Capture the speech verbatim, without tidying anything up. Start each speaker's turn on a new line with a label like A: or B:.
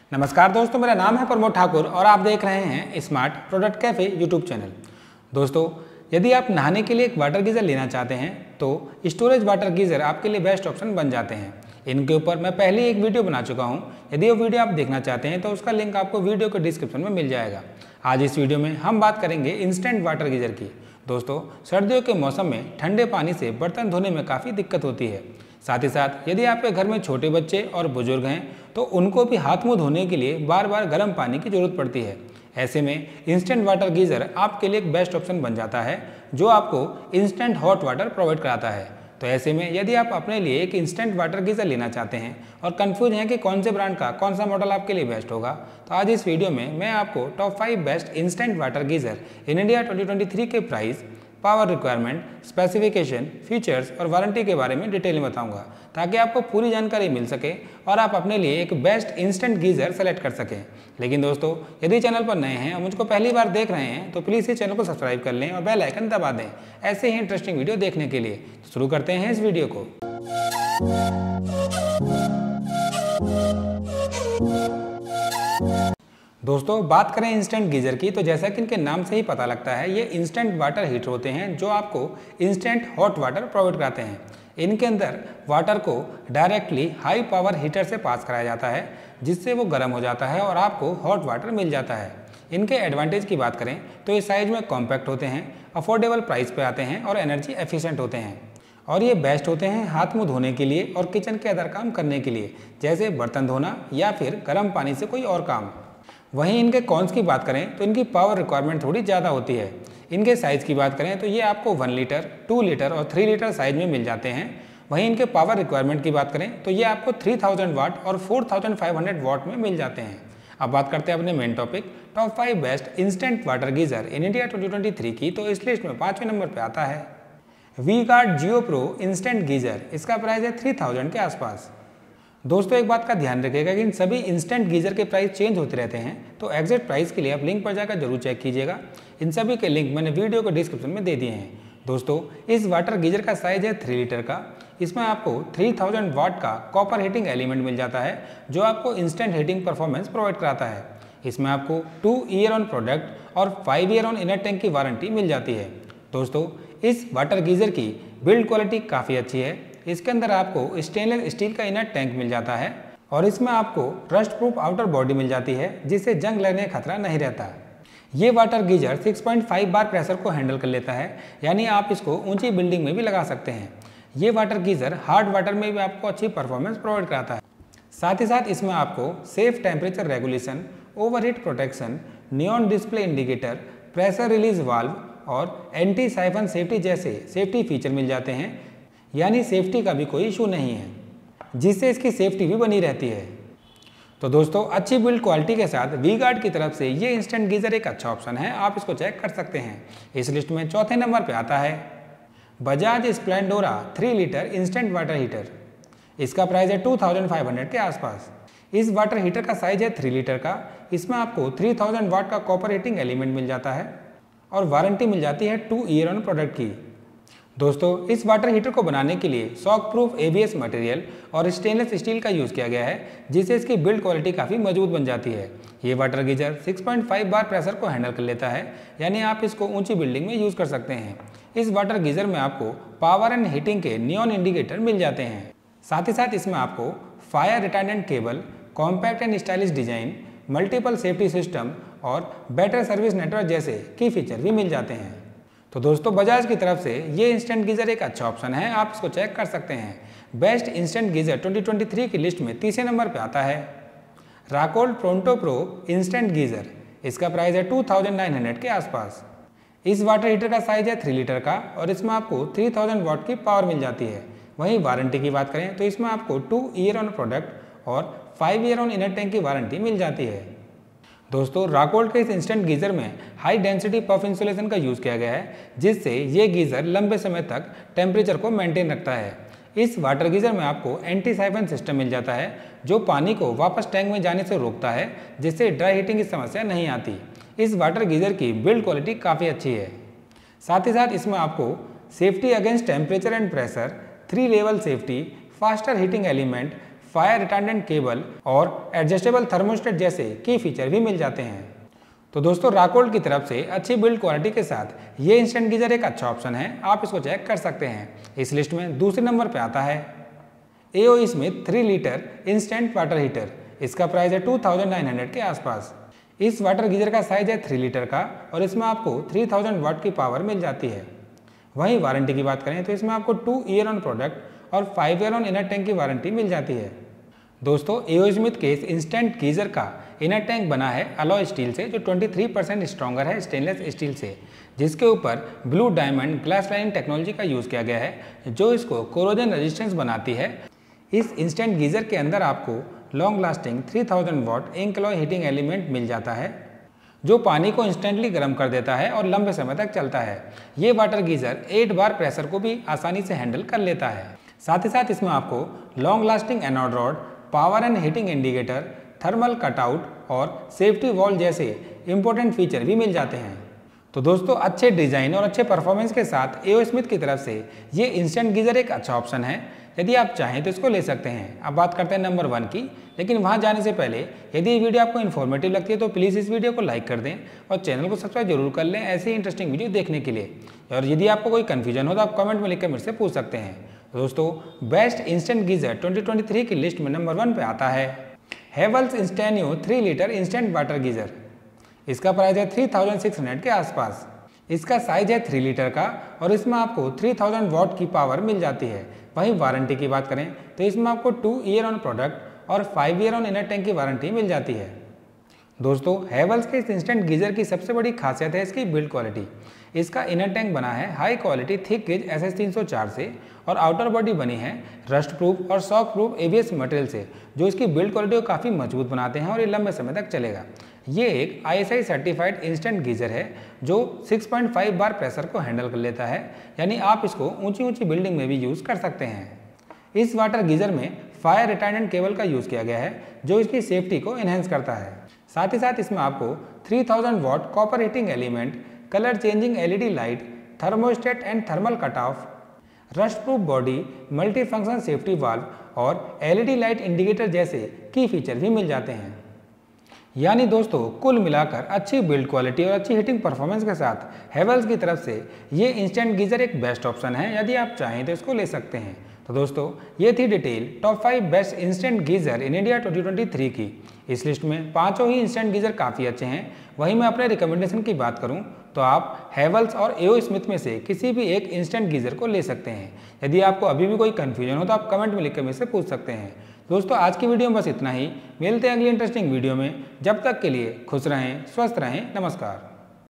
A: नमस्कार दोस्तों, मेरा नाम है प्रमोद ठाकुर और आप देख रहे हैं smart product cafe YouTube channel. दोस्तों, यदि आप नहाने के लिए एक वाटर गीज़र लेना चाहते हैं तो स्टोरेज वाटर गीज़र आपके लिए बेस्ट ऑप्शन बन जाते हैं। इनके ऊपर मैं पहले ही एक वीडियो बना चुका हूं। यदि वो वीडियो आप देखना चाहते हैं तो उसका लिंक आपको वीडियो के डिस्क्रिप्शन में मिल जाएगा। आज इस वीडियो में हम बात करेंगे इंस्टेंट वाटर गीज़र की। दोस्तों, सर्दियों के मौसम में ठंडे पानी से बर्तन धोने में काफ़ी दिक्कत होती है। साथ ही साथ यदि आपके घर में छोटे बच्चे और बुजुर्ग हैं तो उनको भी हाथ मुंह धोने के लिए बार बार गर्म पानी की ज़रूरत पड़ती है। ऐसे में इंस्टेंट वाटर गीज़र आपके लिए एक बेस्ट ऑप्शन बन जाता है जो आपको इंस्टेंट हॉट वाटर प्रोवाइड कराता है। तो ऐसे में यदि आप अपने लिए एक इंस्टेंट वाटर गीज़र लेना चाहते हैं और कंफ्यूज हैं कि कौन से ब्रांड का कौन सा मॉडल आपके लिए बेस्ट होगा, तो आज इस वीडियो में मैं आपको top five best instant water geyser in India twenty twenty three के price, power requirement, specification, features और वारंटी के बारे में डिटेल में बताऊंगा ताकि आपको पूरी जानकारी मिल सके और आप अपने लिए एक बेस्ट इंस्टेंट गीज़र सेलेक्ट कर सकें। लेकिन दोस्तों, यदि चैनल पर नए हैं और मुझको पहली बार देख रहे हैं तो प्लीज़ इस चैनल को सब्सक्राइब कर लें और बेल आइकन दबा दें ऐसे ही इंटरेस्टिंग वीडियो देखने के लिए। तो शुरू करते हैं इस वीडियो को। दोस्तों, बात करें इंस्टेंट गीज़र की तो जैसा कि इनके नाम से ही पता लगता है, ये इंस्टेंट वाटर हीटर होते हैं जो आपको इंस्टेंट हॉट वाटर प्रोवाइड कराते हैं। इनके अंदर वाटर को डायरेक्टली हाई पावर हीटर से पास कराया जाता है जिससे वो गर्म हो जाता है और आपको हॉट वाटर मिल जाता है। इनके एडवांटेज की बात करें तो ये साइज में कॉम्पैक्ट होते हैं, अफोर्डेबल प्राइस पे आते हैं और एनर्जी एफिशिएंट होते हैं। और ये बेस्ट होते हैं हाथ मुंह धोने के लिए और किचन के अदर काम करने के लिए, जैसे बर्तन धोना या फिर गर्म पानी से कोई और काम। वहीं इनके कॉन्स की बात करें तो इनकी पावर रिक्वायरमेंट थोड़ी ज़्यादा होती है। इनके साइज़ की बात करें तो ये आपको वन लीटर, टू लीटर और थ्री लीटर साइज में मिल जाते हैं। वहीं इनके पावर रिक्वायरमेंट की बात करें तो ये आपको थ्री थाउजेंड वाट और four thousand five hundred watt में मिल जाते हैं। अब बात करते हैं अपने main topic top five best instant water geyser in India twenty twenty three की। तो इस लिस्ट में पाँचवें नंबर पर आता है V guard Zio pro instant geyser. इसका प्राइस है थ्री थाउजेंड के आसपास। दोस्तों, एक बात का ध्यान रखिएगा कि इन सभी इंस्टेंट गीज़र के प्राइस चेंज होते रहते हैं, तो एग्जैक्ट प्राइस के लिए आप लिंक पर जाकर जरूर चेक कीजिएगा। इन सभी के लिंक मैंने वीडियो को डिस्क्रिप्शन में दे दिए हैं। दोस्तों, इस वाटर गीज़र का साइज है थ्री लीटर का। इसमें आपको थ्री थाउजेंड वाट का कॉपर हीटिंग एलिमेंट मिल जाता है जो आपको इंस्टेंट हीटिंग परफॉर्मेंस प्रोवाइड कराता है। इसमें आपको टू ईयर ऑन प्रोडक्ट और five year on inner tank की वारंटी मिल जाती है। दोस्तों, इस वाटर गीज़र की बिल्ड क्वालिटी काफ़ी अच्छी है। इसके अंदर आपको स्टेनलेस स्टील का इनर टैंक मिल जाता है और इसमें आपको रस्ट प्रूफ आउटर बॉडी मिल जाती है जिससे जंग लगने का खतरा नहीं रहता। ये water geyser six point five bar pressure को हैंडल कर लेता है, यानी आप इसको ऊंची बिल्डिंग में भी लगा सकते हैं। ये वाटर गीज़र हार्ड वाटर में भी आपको अच्छी परफॉर्मेंस प्रोवाइड कराता है। साथ ही साथ इसमें आपको safe temperature regulation, overheat protection, neon display indicator, pressure release valve और एंटी साइफन सेफ्टी जैसे सेफ्टी फीचर मिल जाते हैं, यानी सेफ्टी का भी कोई इशू नहीं है, जिससे इसकी सेफ्टी भी बनी रहती है। तो दोस्तों, अच्छी बिल्ड क्वालिटी के साथ वी गार्ड की तरफ से ये इंस्टेंट गीज़र एक अच्छा ऑप्शन है, आप इसको चेक कर सकते हैं। इस लिस्ट में चौथे नंबर पे आता है Bajaj Splendora three litre instant water heater. इसका प्राइस है टू थाउजेंड फाइव हंड्रेड के आसपास। इस वाटर हीटर का साइज है थ्री लीटर का। इसमें आपको थ्री थाउजेंड वाट का कॉपर हीटिंग एलिमेंट मिल जाता है और वारंटी मिल जाती है टू ईयर ऑन प्रोडक्ट की। दोस्तों, इस वाटर हीटर को बनाने के लिए शॉक प्रूफ एबीएस मटेरियल और स्टेनलेस स्टील का यूज़ किया गया है जिससे इसकी बिल्ड क्वालिटी काफ़ी मजबूत बन जाती है। ये water geyser six point five bar pressure को हैंडल कर लेता है, यानी आप इसको ऊंची बिल्डिंग में यूज़ कर सकते हैं। इस वाटर गीज़र में आपको पावर एंड हीटिंग के नियॉन इंडिकेटर मिल जाते हैं। साथ ही साथ इसमें आपको fire retardant cable, compact and stylish design, multiple safety system और बेटर सर्विस नेटवर्क जैसे की फीचर भी मिल जाते हैं। तो दोस्तों, बजाज की तरफ से ये इंस्टेंट गीज़र एक अच्छा ऑप्शन है, आप इसको चेक कर सकते हैं। Best instant geyser twenty twenty three की लिस्ट में तीसरे नंबर पे आता है Racold Pronto Pro instant geyser. इसका प्राइस है टू थाउजेंड नाइन हंड्रेड के आसपास। इस वाटर हीटर का साइज है थ्री लीटर का और इसमें आपको थ्री थाउजेंड वाट की पावर मिल जाती है। वहीं वारंटी की बात करें तो इसमें आपको टू ईयर ऑन प्रोडक्ट और five year on inner tank की वारंटी मिल जाती है। दोस्तों, राकोल्ड के इस इंस्टेंट गीज़र में हाई डेंसिटी पफ इंसुलेशन का यूज़ किया गया है जिससे ये गीज़र लंबे समय तक टेम्परेचर को मेंटेन रखता है। इस वाटर गीज़र में आपको एंटी साइफन सिस्टम मिल जाता है जो पानी को वापस टैंक में जाने से रोकता है, जिससे ड्राई हीटिंग की समस्या नहीं आती। इस वाटर गीज़र की बिल्ड क्वालिटी काफ़ी अच्छी है। साथ ही साथ इसमें आपको safety against temperature and pressure, three level safety, faster heating element, fire retardant cable और एडजस्टेबल थर्मोस्टेट जैसे की फीचर भी मिल जाते हैं। तो दोस्तों राकोल्ट की तरफ से अच्छी बिल्ड क्वालिटी के साथ ये इंस्टेंट गीजर एक अच्छा ऑप्शन है, आप इसको चेक कर सकते हैं। इस लिस्ट में दूसरे नंबर पे आता है AO Smith three litre instant water heater. इसका प्राइस है टू थाउजेंड नाइन हंड्रेड के आसपास। इस वाटर गीजर का साइज है थ्री लीटर का और इसमें आपको थ्री थाउजेंड वाट की पावर मिल जाती है। वहीं वारंटी की बात करें तो इसमें आपको टू ईयर ऑन प्रोडक्ट और five year on inner tank की वारंटी मिल जाती है। दोस्तों एओ स्मिथ के इस इंस्टेंट गीजर का इनर टैंक बना है अलॉय स्टील से, जो तेईस परसेंट स्ट्रॉन्गर है स्टेनलेस स्टील से, जिसके ऊपर blue diamond glass lining technology का यूज़ किया गया है, जो इसको कोरोजन रेजिस्टेंस बनाती है। इस इंस्टेंट गीजर के अंदर आपको long lasting three thousand watt Incoloy heating element मिल जाता है, जो पानी को इंस्टेंटली गर्म कर देता है और लंबे समय तक चलता है। ये water geyser eight bar pressure को भी आसानी से हैंडल कर लेता है। साथ ही साथ इसमें आपको long lasting anode rod, power and heating indicator, thermal cutout और सेफ्टी वॉल जैसे इंपॉर्टेंट फीचर भी मिल जाते हैं। तो दोस्तों अच्छे डिजाइन और अच्छे परफॉर्मेंस के साथ एओ स्मिथ की तरफ से ये इंस्टेंट गीजर एक अच्छा ऑप्शन है। यदि आप चाहें तो इसको ले सकते हैं। अब बात करते हैं नंबर वन की, लेकिन वहां जाने से पहले यदि ये वीडियो आपको इन्फॉर्मेटिव लगती है तो प्लीज़ इस वीडियो को लाइक कर दें और चैनल को सब्सक्राइब जरूर कर लें ऐसे ही इंटरेस्टिंग वीडियो देखने के लिए। और यदि आपको कोई कन्फ्यूजन हो तो आप कमेंट में लिखकर मेरे से पूछ सकते हैं। तो दोस्तों best instant geyser twenty twenty three की लिस्ट में नंबर वन पे आता है Havells Instanio three litre instant water geyser. इसका प्राइस है थ्री थाउजेंड सिक्स हंड्रेड के आसपास। इसका साइज है थ्री लीटर का और इसमें आपको थ्री थाउजेंड वॉट की पावर मिल जाती है। वहीं वारंटी की बात करें तो इसमें आपको टू ईयर ऑन प्रोडक्ट और five year on inner tank की वारंटी मिल जाती है। दोस्तों हेवल्स के इस इंस्टेंट गीजर की सबसे बड़ी खासियत है इसकी बिल्ड क्वालिटी। इसका इनर टैंक बना है high quality thick gauge S S तीन सौ चार से और आउटर बॉडी बनी है रस्ट प्रूफ और शॉक प्रूफ एबीएस मटेरियल से, जो इसकी बिल्ड क्वालिटी को काफ़ी मजबूत बनाते हैं और ये लंबे समय तक चलेगा। ये एक I S I certified instant geyser है जो six point five bar pressure को हैंडल कर लेता है, यानी आप इसको ऊंची ऊंची बिल्डिंग में भी यूज़ कर सकते हैं। इस वाटर गीजर में फायर रिटार्डेंट केबल का यूज़ किया गया है, जो इसकी सेफ्टी को इन्हेंस करता है। साथ ही साथ इसमें आपको three thousand watt copper heating element, colour changing LED light, thermostat and thermal cut off, rust proof body, multi function safety valve और एलईडी लाइट इंडिकेटर जैसे की फीचर भी मिल जाते हैं। यानी दोस्तों कुल मिलाकर अच्छी बिल्ड क्वालिटी और अच्छी हीटिंग परफॉर्मेंस के साथ हेवल्स की तरफ से ये इंस्टेंट गीजर एक बेस्ट ऑप्शन है। यदि आप चाहें तो इसको ले सकते हैं। तो दोस्तों ये थी detail top five best instant geyser in India twenty twenty three की। इस लिस्ट में पांचों ही इंस्टेंट गीजर काफ़ी अच्छे हैं। वहीं मैं अपने रिकमेंडेशन की बात करूं तो आप हेवल्स और एओ स्मिथ में से किसी भी एक इंस्टेंट गीजर को ले सकते हैं। यदि आपको अभी भी कोई कन्फ्यूजन हो तो आप कमेंट में लिखकर मेरे से पूछ सकते हैं। दोस्तों आज की वीडियो में बस इतना ही। मिलते हैं अगली इंटरेस्टिंग वीडियो में। जब तक के लिए खुश रहें, स्वस्थ रहें, नमस्कार।